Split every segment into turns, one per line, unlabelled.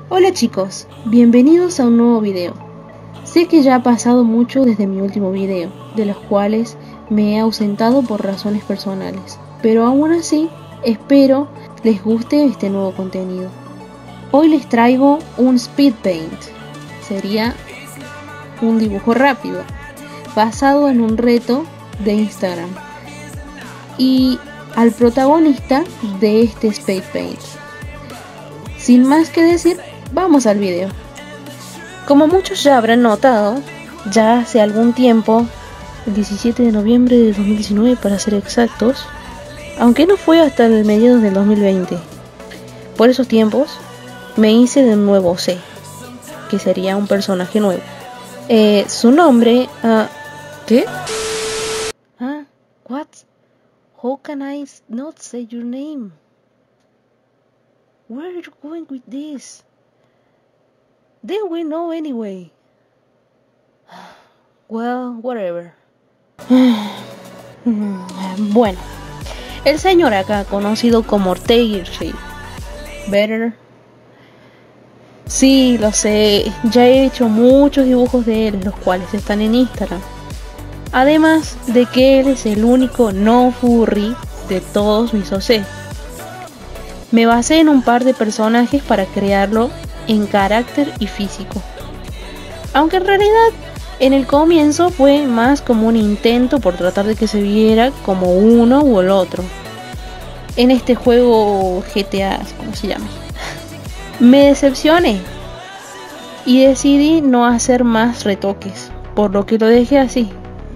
Hola chicos, bienvenidos a un nuevo video. Sé que ya ha pasado mucho desde mi último video, de los cuales me he ausentado por razones personales, pero aún así espero les guste este nuevo contenido. Hoy les traigo un speed paint, sería un dibujo rápido, basado en un reto de Instagram, y al protagonista de este speed paint. Sin más que decir, vamos al video. Como muchos ya habrán notado, ya hace algún tiempo, el 17 de noviembre de 2019 para ser exactos, aunque no fue hasta el mediados del 2020, por esos tiempos me hice de un nuevo C, que sería un personaje nuevo. Su nombre... ¿Qué? What? How can I not say your name? Where are you going with this? They will know anyway. Well, whatever. Bueno, el señor acá, conocido como Tigershade. Better. Sí, lo sé, ya he hecho muchos dibujos de él, los cuales están en Instagram. Además de que él es el único no furry de todos mis OC. Me basé en un par de personajes para crearlo en carácter y físico. Aunque en realidad en el comienzo fue más como un intento por tratar de que se viera como uno u el otro. En este juego GTA, ¿cómo se llama? Me decepcioné y decidí no hacer más retoques, por lo que lo dejé así.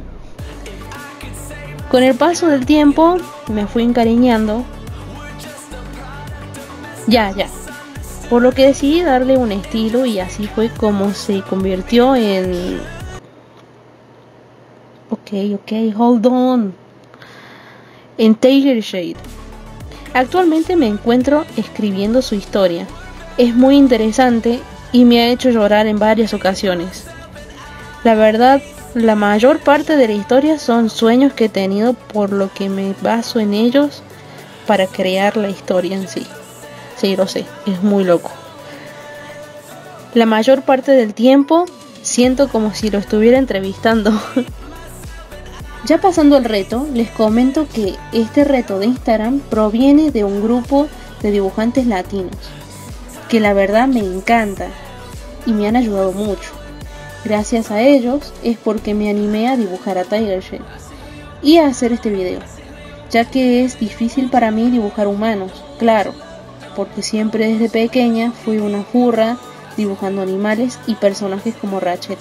Con el paso del tiempo me fui encariñando. Por lo que decidí darle un estilo y así fue como se convirtió en... Hold on. En Tigershade. Actualmente me encuentro escribiendo su historia. Es muy interesante y me ha hecho llorar en varias ocasiones. La verdad, la mayor parte de la historia son sueños que he tenido, por lo que me baso en ellos para crear la historia en sí. Sí, lo sé, es muy loco. La mayor parte del tiempo siento como si lo estuviera entrevistando. Ya pasando el reto, les comento que este reto de Instagram proviene de un grupo de dibujantes latinos, que la verdad me encanta y me han ayudado mucho. Gracias a ellos es porque me animé a dibujar a Tigershade y a hacer este video, ya que es difícil para mí dibujar humanos, claro, porque siempre desde pequeña fui una furra dibujando animales y personajes como Ratchet.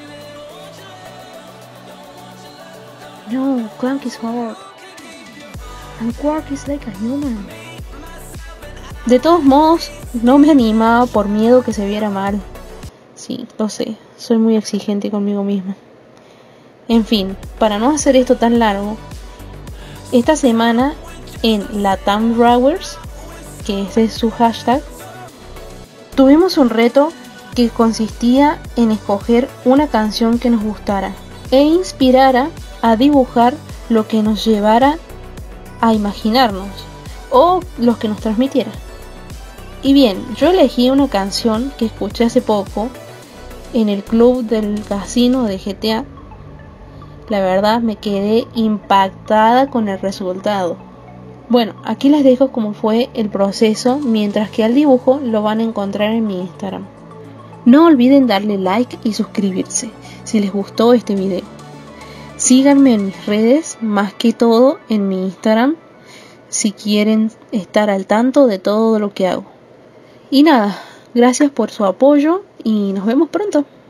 No, Clank is hard. And Quark is like a human. De todos modos, no me animaba por miedo que se viera mal. Sí, lo sé, soy muy exigente conmigo misma. En fin, para no hacer esto tan largo, esta semana en Latam Drawers, que ese es su hashtag, tuvimos un reto que consistía en escoger una canción que nos gustara e inspirara a dibujar lo que nos llevara a imaginarnos o lo que nos transmitiera. Y bien, yo elegí una canción que escuché hace poco en el club del casino de GTA. La verdad me quedé impactada con el resultado. Bueno, aquí les dejo cómo fue el proceso, mientras que al dibujo lo van a encontrar en mi Instagram. No olviden darle like y suscribirse si les gustó este video. Síganme en mis redes, más que todo en mi Instagram, si quieren estar al tanto de todo lo que hago. Y nada, gracias por su apoyo y nos vemos pronto.